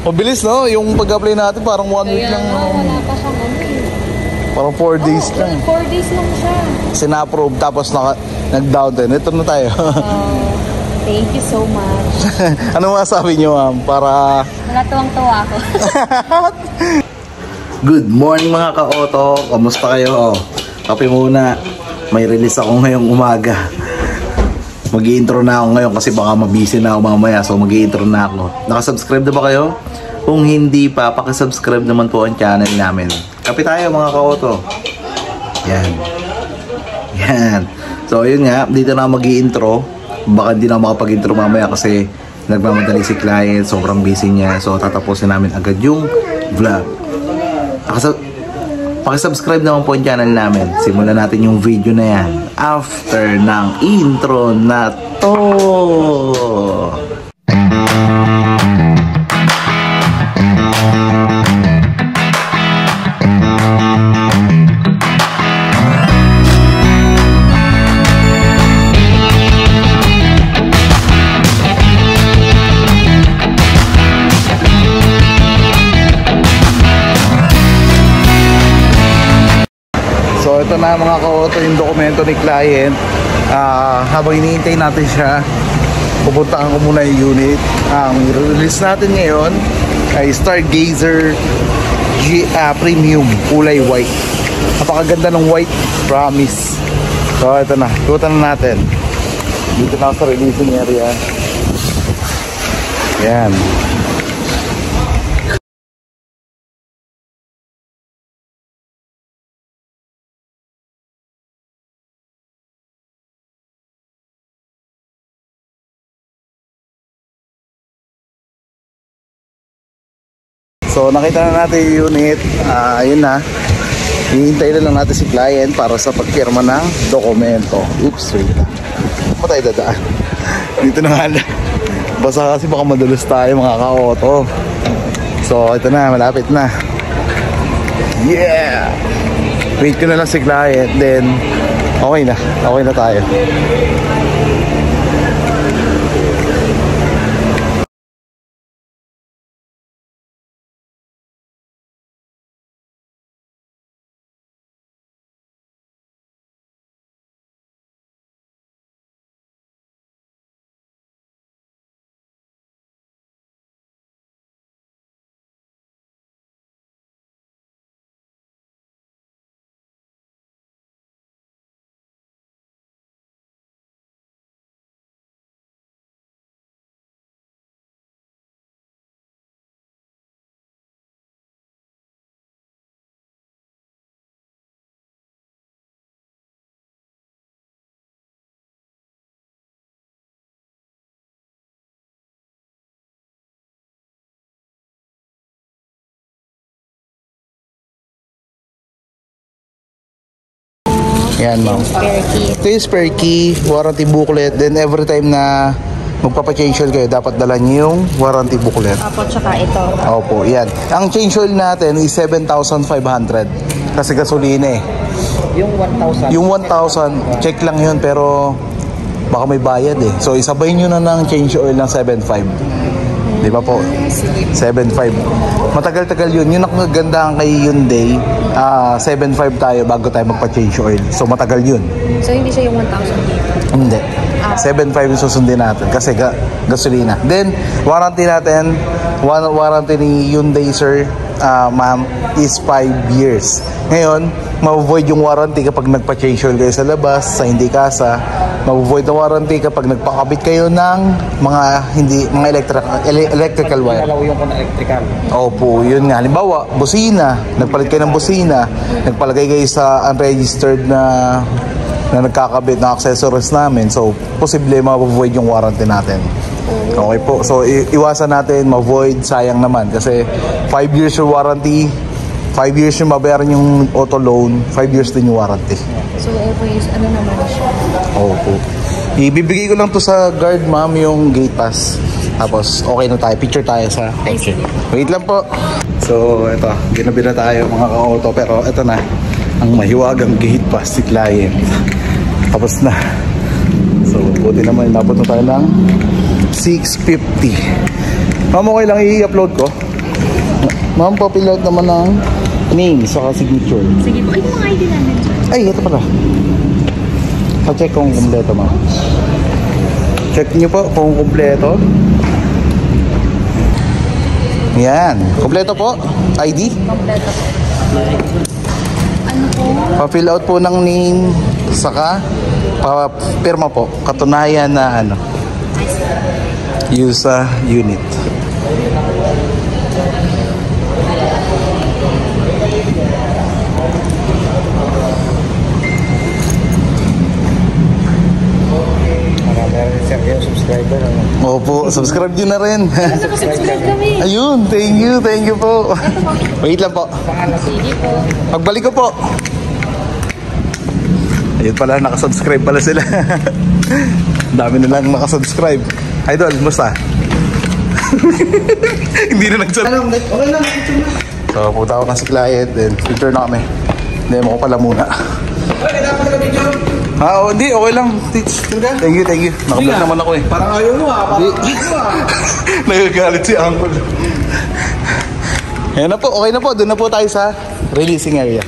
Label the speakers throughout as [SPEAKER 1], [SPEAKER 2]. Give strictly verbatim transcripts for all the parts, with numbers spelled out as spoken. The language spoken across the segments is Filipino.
[SPEAKER 1] Mabilis, no? Yung pag-apply natin parang one week lang.
[SPEAKER 2] Kaya wala pa siyang ano eh.
[SPEAKER 1] Parang four days lang.
[SPEAKER 2] four days lang siya.
[SPEAKER 1] Sina-approve tapos nag-down din. Ito na tayo.
[SPEAKER 2] Oh, thank you so much.
[SPEAKER 1] Ano masabi niyo, ma'am? Para...
[SPEAKER 2] Wala tuwang-tuwa ako.
[SPEAKER 1] Good morning mga ka-auto. Kamusta kayo? Oh, kape muna. May release ako ngayong umaga. Mag-i-intro na ako ngayon kasi baka mabisi na ako mamaya. So mag-i-intro na ako. Nakasubscribe na ba kayo? Kung hindi pa, pakisubscribe naman po ang channel namin. Kape tayo mga ka-auto. Yan. Yan. So yun nga, dito na mag-i-intro. Baka hindi na makapag-intro mamaya kasi nagmamadali si client. Sobrang busy niya. So tatapusin namin agad yung vlog. Nakasub Pakisubscribe naman po ang channel namin. Simulan natin yung video na yan after ng intro na to. So ito na mga ka-auto yung dokumento ni client. uh, Habang iniintay natin siya, pupuntaan ko muna yung unit. Ang uh, release natin ngayon ay Stargazer G, uh, Premium kulay white. Napakaganda ng white, promise. So ito na, ikutan na natin. Dito na ako sa releasing area. Yan. So nakita na natin yung unit. uh, Ayun na. Hihintay na lang natin si client para sa pagpirma ng dokumento. Oops, wait na. Saan tayo dadaan? Dito na nga lang. Basta kasi baka madulas tayo mga ka-auto. So ito na, malapit na. Yeah! Wait ko na lang si client. Then okay na, okay na tayo. Yan, ma'am.
[SPEAKER 2] Spare key.
[SPEAKER 1] Ito yung spare key, warranty booklet. Then every time na magpapa-change oil kayo, dapat dala nyo yung warranty booklet.
[SPEAKER 2] Opo, tsaka ito.
[SPEAKER 1] Opo, yan. Ang change oil natin is seven thousand five hundred. Kasi gasolina eh.
[SPEAKER 3] Yung one thousand?
[SPEAKER 1] Yung one thousand, check lang yun pero baka may bayad eh. So isabay nyo na ng change oil ng seven five. Di ba po? seven five. Matagal-tagal yun. Yun ang maganda kay Hyundai. Uh, seven five tayo bago tayo magpa-change oil. So matagal yun.
[SPEAKER 2] So hindi siya yung one thousand dito?
[SPEAKER 1] Hindi. seven five yung susundin natin kasi ga gasolina. Then, warranty natin, warranty ni Hyundai sir, uh, ma'am, is five years. Ngayon, ma-avoid yung warranty kapag nagpa-change oil kayo sa labas, sa hindi kasa. Ma-avoid ang warranty kapag nagpakabit kayo ng mga hindi mga electric, ele electrical wire.
[SPEAKER 3] Nalaw yung kung electrical.
[SPEAKER 1] Opo, yun nga. Halimbawa, busina. Nagpalit kayo ng busina. Nagpalagay kayo sa unregistered na na nagkakabit ng accessories namin. So, posible ma-avoid yung warranty natin. Okay po. So, iwasan natin ma-avoid. Sayang naman. Kasi five years yung warranty. five years yung mabayaran yung auto loan. five years din yung warranty.
[SPEAKER 2] So, every years, ano naman siya?
[SPEAKER 1] Opo. Ibibigay ko lang to sa guard, ma'am, yung gate pass. Tapos, okay na tayo. Picture tayo sa kotse. Wait lang po. So, ito. Ginabi na tayo mga ka-auto. Pero, ito na. Ang mahiwagang gate pass si client. Tapos na. So, buti naman. Dapat na tayo ng six fifty. Ma'am, okay lang i-upload ko? Ma'am, pa-fill out naman ng name saka signature.
[SPEAKER 2] Sige po. Ay, yung mga I D namin dyan.
[SPEAKER 1] Ay, ito pala. Pa-check kung kumpleto, ma'am. Check nyo po kung kumpleto. Yan. Kumpleto po. I D.
[SPEAKER 2] Kompleto po. Ano po?
[SPEAKER 1] Pa-fill out po ng name saka pa-pirma po. Katunayan na ano. Use a unit.
[SPEAKER 3] Marami sir yung subscriber. Ano?
[SPEAKER 1] Opo, subscribe nyo na rin.
[SPEAKER 2] Nakasubscribe kami.
[SPEAKER 1] Ayun, thank you, thank you po. Wait lang po.
[SPEAKER 2] Sige po.
[SPEAKER 1] Pagbalik ko po. Ayun pala, nakasubscribe pala sila. Dami na lang nakasubscribe. Idol, musta? Hindi na nagsubscribe. Okay lang, so, punta ako na si client, then picture na kami. Demo ko pala muna. Ah, oh, hindi, okay lang. Teach. Thank you, thank you. Nakablog naman ako eh.
[SPEAKER 4] Parang ayaw mo ah. Parang ayaw mo ah.
[SPEAKER 1] Nagagalit si Uncle. Ayan na po, okay na po. Doon na po tayo sa releasing area.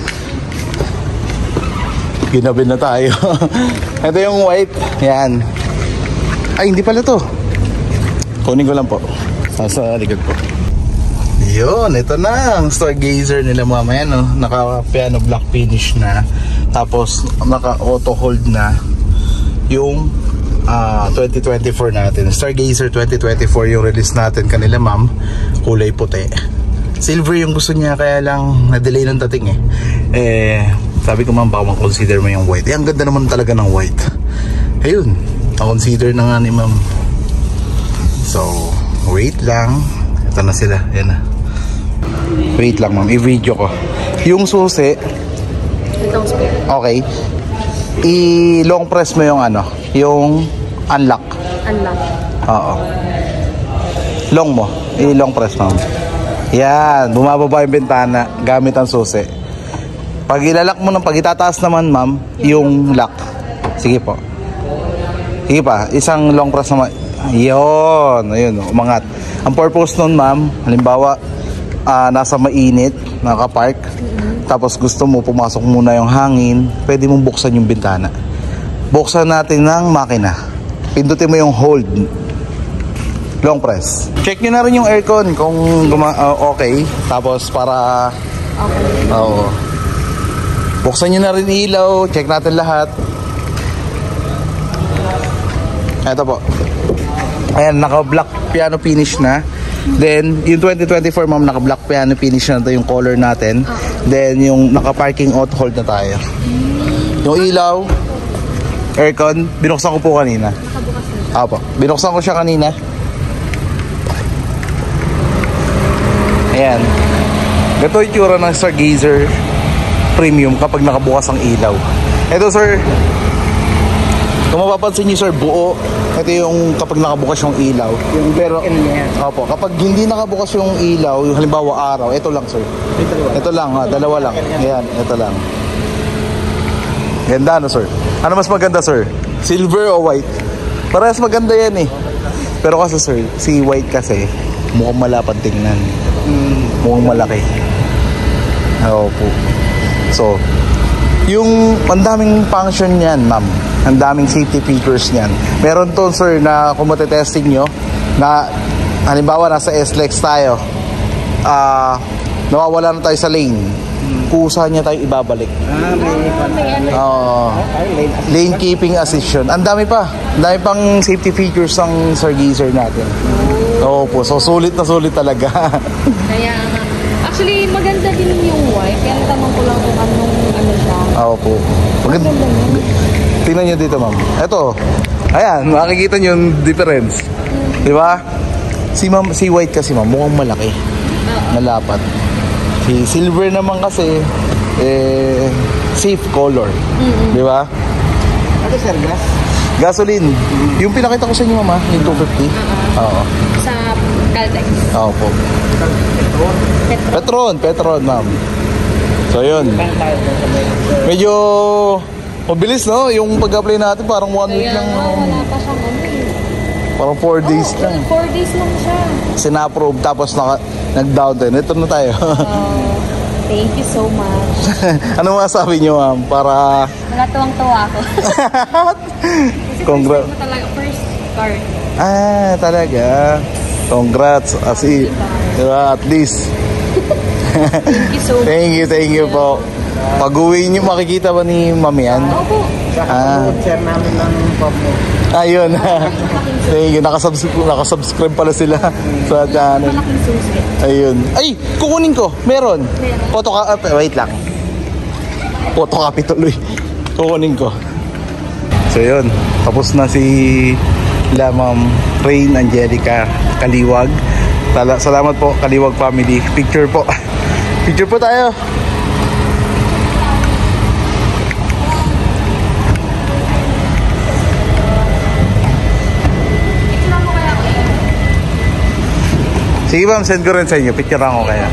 [SPEAKER 1] Ginabi na tayo. Ito yung white. Yan. Ay, hindi pala to. Kunin ko lang po. Sa likod po. Yun, ito na ang stargazer nila mamaya, no? Naka piano black finish na. Tapos naka auto hold na yung uh, twenty twenty-four natin. Stargazer twenty twenty-four yung release natin kanila, ma'am. Kulay puti. Silver yung gusto niya, kaya lang na-delay ng dating eh. Eh, sabi ko, ma'am, baka consider mo yung white. Eh, ang ganda naman talaga ng white. Ayun, na-consider na nga ni ma'am. So, wait lang. Ito na sila, yan na. Wait lang, ma'am, i-video ko. Yung susi,
[SPEAKER 2] Itong spare.
[SPEAKER 1] okay, i-long press mo yung ano, yung unlock.
[SPEAKER 2] Unlock.
[SPEAKER 1] Oo. Long mo, i-long press mo. Yan, bumababa yung bintana gamit ang susi. Pag ilalak mo ng pag itataas naman, ma'am, yung lock. Sige po. Sige pa, isang long press naman. Yun, ayun, umangat. Ang purpose nun, ma'am, halimbawa, uh, nasa mainit, nakapark, mm-hmm. Tapos gusto mo pumasok muna yung hangin, pwede mong buksan yung bintana. Buksan natin ng makina. Pindutin mo yung hold. Long press. Check nyo na rin yung aircon kung guma uh, okay. Tapos para...
[SPEAKER 2] Okay.
[SPEAKER 1] Oo. Buksan nyo na rin ilaw. Check natin lahat. Ito po. Ayan, naka-black piano finish na. Then, yung twenty twenty-four, ma'am, naka-black piano finish na ito yung color natin. Then, yung naka-parking auto hold na tayo. Yung ilaw, aircon, binuksan ko po kanina. Apo, binuksan ko siya kanina. Ayan. Ito yung tsura ng Stargazer Premium kapag nakabukas ang ilaw. Ito, sir, kung mapapansin niyo, sir, buo. Ito yung kapag nakabukas yung ilaw.
[SPEAKER 3] Yung
[SPEAKER 1] pero
[SPEAKER 3] niya.
[SPEAKER 1] opo, kapag hindi nakabukas yung ilaw, yung halimbawa araw, ito lang, sir.
[SPEAKER 3] Ito lang.
[SPEAKER 1] Ito lang, ha, dalawa lang. Ayan, ito lang. Ganda, no, sir? Ano mas maganda, sir? Silver o white? Parehas maganda yan eh. Pero kasi, sir, si white kasi mukhang malapad tingnan. Mukhang malaki. Opo. So, yung ang daming function niyan, ma'am. Ang daming safety features niyan. Meron to, sir, na kung matitesting nyo, na halimbawa nasa S-Lex tayo, ah, uh, nawawala na tayo sa lane. Kusa niya tayo ibabalik.
[SPEAKER 3] Ah, may...
[SPEAKER 1] Oo. Lane keeping assist yun. Ang dami pa. Ang dami pang safety features ng Stargazer natin. Oo po. So, sulit na sulit talaga.
[SPEAKER 2] Kaya nga. Actually, maganda din yung white. Kaya natamang ko lang kung anong ano siya.
[SPEAKER 1] Oo po. Maganda. Tingnan nyo dito, ma'am. Ito. Ayan, makikita nyo yung difference. Di ba? Si, ma'am, si white kasi, ma'am, mukhang malaki. Malapat. Si silver naman kasi, eh, safe color. Mm-hmm. Di ba?
[SPEAKER 3] Ano, sir, gas?
[SPEAKER 1] Gasoline. Yung pinakita ko sa inyo, mama, yung two fifty.
[SPEAKER 2] Uh-huh.
[SPEAKER 1] Oo.
[SPEAKER 2] Sa Caltex.
[SPEAKER 1] Oo po.
[SPEAKER 2] Petron.
[SPEAKER 1] Petron, Petron, ma'am. So, yun. Medyo mabilis, no? Yung pag-apply natin, parang one week lang.
[SPEAKER 2] Kaya wala pa siyang ano eh.
[SPEAKER 1] Parang four days lang.
[SPEAKER 2] four days lang siya.
[SPEAKER 1] Sina-approve, tapos naka, Nag-down din. Ito na tayo.
[SPEAKER 2] Oh, thank you so much.
[SPEAKER 1] Ano masabi niyo, ma'am? Para...
[SPEAKER 2] Wala tuwang-tuwa ako. Kasi
[SPEAKER 1] Congrats.
[SPEAKER 2] first time ko talaga, first car.
[SPEAKER 1] Ah, talaga. Congrats. Asi, diba? At least.
[SPEAKER 2] Thank you so much.
[SPEAKER 1] Thank you, thank you po. Pag-uwi niyo, makikita ba ni ma'am yan?
[SPEAKER 2] Opo.
[SPEAKER 1] Ah.
[SPEAKER 3] Share namin ng pop mo.
[SPEAKER 1] Ayun. Thank you. Nakasubscribe, nakasubscribe pala sila sa channel.
[SPEAKER 2] Malaking susi.
[SPEAKER 1] Ayun. Ay, kukunin ko. Meron.
[SPEAKER 2] Meron?
[SPEAKER 1] Photocopy. Wait lang. Photocopy tuloy. Kukunin ko. So yun. Tapos na si la Ma'am Rain Angelica Kaliwag. Tala- Salamat po, Kaliwag family. Picture po. Picture po tayo. Sige ma'am, send ko rin sa inyo. Picture ako kaya.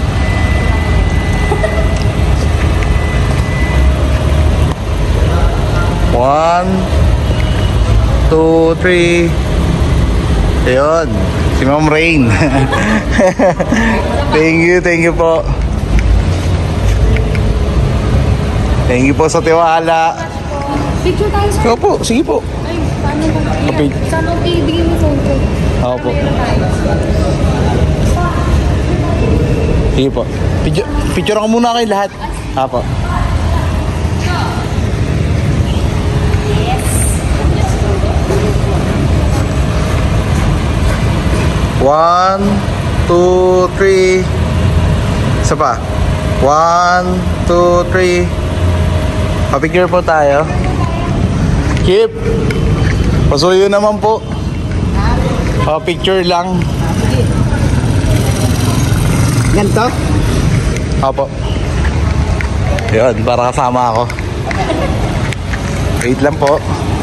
[SPEAKER 1] One, two, three. Ayun. Si Ma'am Rain. Thank you, thank you po. Thank you po sa tiwala.
[SPEAKER 2] Picture tayo sir.
[SPEAKER 1] Sige po, sige po.
[SPEAKER 2] Ay, paano ba?
[SPEAKER 1] Okay.
[SPEAKER 2] Sana okay, ibigay mo phone ko.
[SPEAKER 1] Ako po. Sige po. Picture, picture ako muna kayo lahat. Apo. One, two, three. Isa pa. One, two, three. Pa-picture po tayo. Keep. Pasuyo naman po. Pa-picture lang.
[SPEAKER 3] Ganto?
[SPEAKER 1] Opo. Yun, para kasama ako. Wait lang po.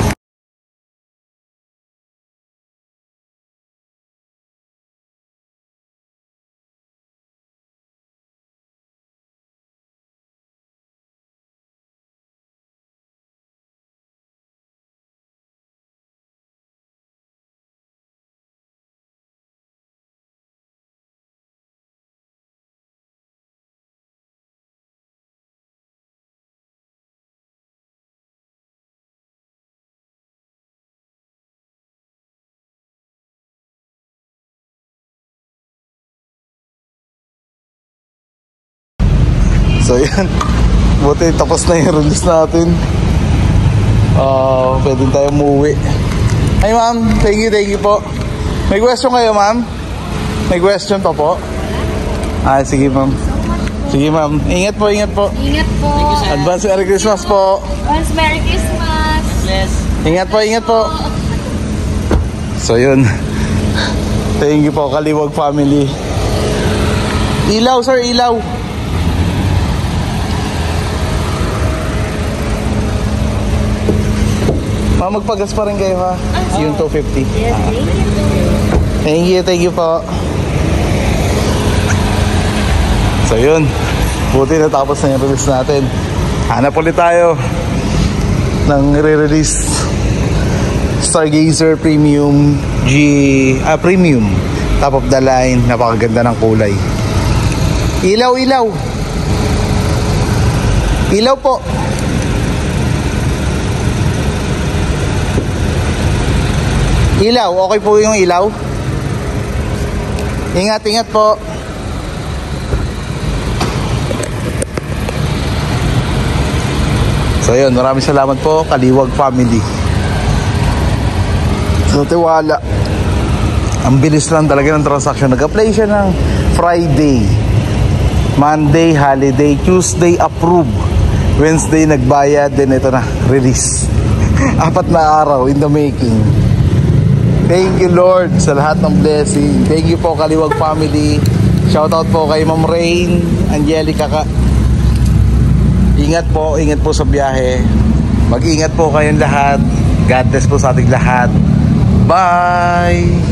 [SPEAKER 1] So yan, buti tapos na yung release natin. uh, Pwede tayo umuwi. Ay ma'am, thank you, thank you po. May question kayo ma'am? May question pa po? Ah, sige ma'am. Sige ma'am, ingat po, ingat po.
[SPEAKER 2] Ingat po.
[SPEAKER 1] Advance Merry Christmas po.
[SPEAKER 2] Once Merry Christmas. Yes.
[SPEAKER 1] Ingat po, ingat po. So yun. Thank you po, Kaliwag family. Ilaw sir, ilaw. Ma'am, magpagas pa rin kayo ha. Yung two fifty.
[SPEAKER 2] Yes, thank you.
[SPEAKER 1] Thank you, thank you po. So yun, buti natapos na yung release natin. Hanap ulit tayo ng re-release Stargazer Premium G, ah Premium top of the line. Napakaganda ng kulay. Ilaw, ilaw. Ilaw po. Ilaw, okay po yung ilaw. Ingat, ingat po. So yun, maraming salamat po, Kaliwag family. So tiwala. Ang bilis lang talaga ng transaction. Nag-apply siya ng Friday, Monday, holiday, Tuesday, approve, Wednesday, nagbayad, then ito na, release. Apat na araw in the making. Thank you Lord sa lahat ng blessing. Thank you po Kaliwag family. Shoutout po kay Ma'am Rain Angelica ka. Ingat po, ingat po sa biyahe. Mag-ingat po kayong lahat. God bless po sa ating lahat. Bye!